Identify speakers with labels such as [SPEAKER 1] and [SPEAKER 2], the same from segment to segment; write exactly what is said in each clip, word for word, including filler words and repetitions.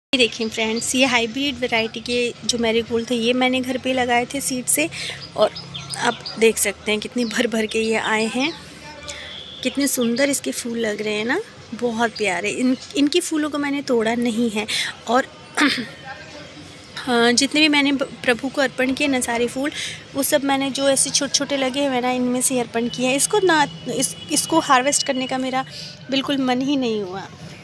[SPEAKER 1] ये देखिए फ्रेंड्स, ये हाइब्रिड वैरायटी के जो मैरीगोल्ड थे ये मैंने घर पे लगाए थे सीड से। और आप देख सकते हैं कितनी भर भर के ये आए हैं, कितने सुंदर इसके फूल लग रहे हैं ना, बहुत प्यारे। इन इनकी फूलों को मैंने तोड़ा नहीं है। और हाँ, जितने भी मैंने प्रभु को अर्पण किए ना सारे फूल, वो सब मैंने जो ऐसे छोटे छोटे लगे हैं ना, इनमें से अर्पण किया है। इसको ना इस इसको हार्वेस्ट करने का मेरा बिल्कुल मन ही नहीं हुआ।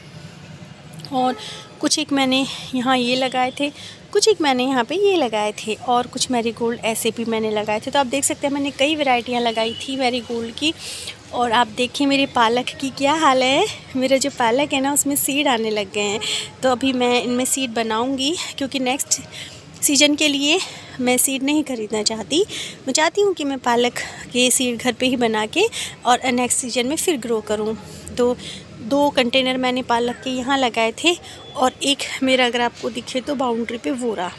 [SPEAKER 1] और कुछ एक मैंने यहाँ ये लगाए थे, कुछ एक मैंने यहाँ पे ये लगाए थे, और कुछ मैरीगोल्ड ऐसे भी मैंने लगाए थे। तो आप देख सकते हैं मैंने कई वैरायटियाँ लगाई थी मैरीगोल्ड की। और आप देखिए मेरे पालक की क्या हाल है। मेरा जो पालक है ना उसमें सीड आने लग गए हैं। तो अभी मैं इनमें सीड बनाऊँगी, क्योंकि नेक्स्ट सीजन के लिए मैं सीड नहीं खरीदना चाहती। मैं चाहती हूँ कि मैं पालक के सीड घर पे ही बना के और नेक्स्ट सीजन में फिर ग्रो करूँ। तो दो कंटेनर मैंने पालक के यहाँ लगाए थे, और एक मेरा अगर आपको दिखे तो बाउंड्री पे वो रहा।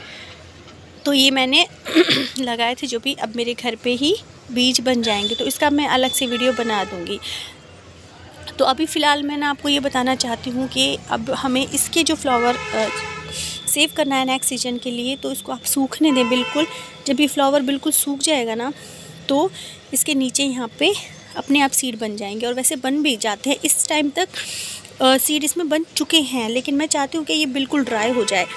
[SPEAKER 1] तो ये मैंने लगाए थे, जो भी अब मेरे घर पे ही बीज बन जाएंगे। तो इसका मैं अलग से वीडियो बना दूँगी। तो अभी फ़िलहाल मैं ना आपको ये बताना चाहती हूँ कि अब हमें इसके जो फ्लावर सेव करना है नेक्स्ट सीजन के लिए, तो इसको आप सूखने दें बिल्कुल। जब ये फ्लावर बिल्कुल सूख जाएगा ना, तो इसके नीचे यहाँ पे अपने आप सीड बन जाएंगे। और वैसे बन भी जाते हैं, इस टाइम तक आ, सीड इसमें बन चुके हैं। लेकिन मैं चाहती हूँ कि ये बिल्कुल ड्राई हो जाए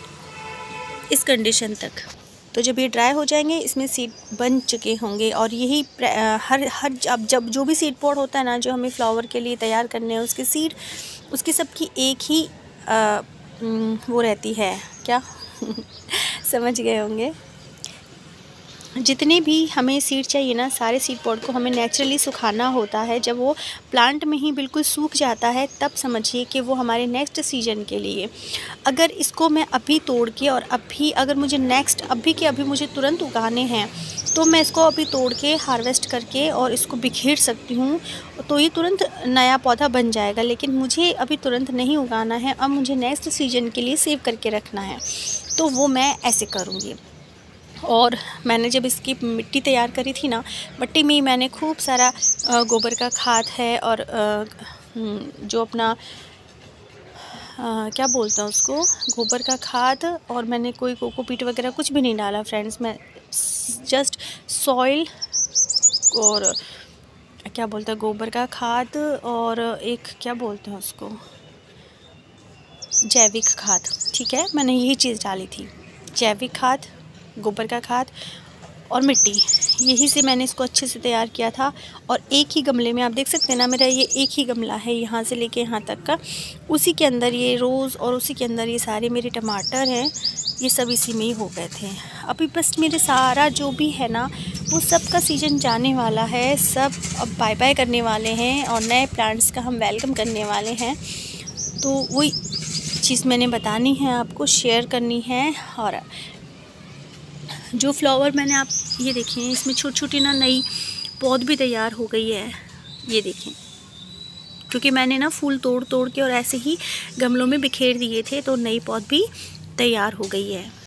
[SPEAKER 1] इस कंडीशन तक। तो जब ये ड्राई हो जाएंगे, इसमें सीड बन चुके होंगे। और यही हर हर अब जब जो भी सीड पॉट होता है ना, जो हमें फ्लावर के लिए तैयार करने हैं, उसके सीड उसकी सबकी एक ही आ, वो रहती है क्या समझ गए होंगे। जितने भी हमें सीड चाहिए ना, सारे सीड पॉट को हमें नेचुरली सुखाना होता है। जब वो प्लांट में ही बिल्कुल सूख जाता है, तब समझिए कि वो हमारे नेक्स्ट सीजन के लिए। अगर इसको मैं अभी तोड़ के और अभी अगर मुझे नेक्स्ट अभी के अभी मुझे तुरंत उगाने हैं, तो मैं इसको अभी तोड़ के हार्वेस्ट करके और इसको बिखेर सकती हूँ, तो ये तुरंत नया पौधा बन जाएगा। लेकिन मुझे अभी तुरंत नहीं उगाना है, अब मुझे नेक्स्ट सीजन के लिए सेव करके रखना है, तो वो मैं ऐसे करूँगी। और मैंने जब इसकी मिट्टी तैयार करी थी ना, मिट्टी में मैंने खूब सारा गोबर का खाद है, और जो अपना आ, क्या बोलते हैं उसको, गोबर का खाद। और मैंने कोई कोकोपीट वगैरह कुछ भी नहीं डाला फ्रेंड्स, मैं जस्ट सॉइल और क्या बोलते हैं गोबर का खाद, और एक क्या बोलते हैं उसको, जैविक खाद। ठीक है, मैंने यही चीज़ डाली थी, जैविक खाद, गोबर का खाद और मिट्टी। यही से मैंने इसको अच्छे से तैयार किया था। और एक ही गमले में आप देख सकते हैं ना, मेरा ये एक ही गमला है यहाँ से लेके यहाँ तक का, उसी के अंदर ये रोज़ और उसी के अंदर ये सारे मेरे टमाटर हैं, ये सब इसी में ही हो गए थे। अभी बस मेरे सारा जो भी है ना, वो सब का सीजन जाने वाला है, सब अब बाय बाय करने वाले हैं, और नए प्लांट्स का हम वेलकम करने वाले हैं। तो वही चीज़ मैंने बतानी है आपको, शेयर करनी है। और जो फ्लावर मैंने आप ये देखें, इसमें छोटी छोटी ना नई पौध भी तैयार हो गई है, ये देखें। क्योंकि मैंने ना फूल तोड़ तोड़ के और ऐसे ही गमलों में बिखेर दिए थे, तो नई पौध भी तैयार हो गई है।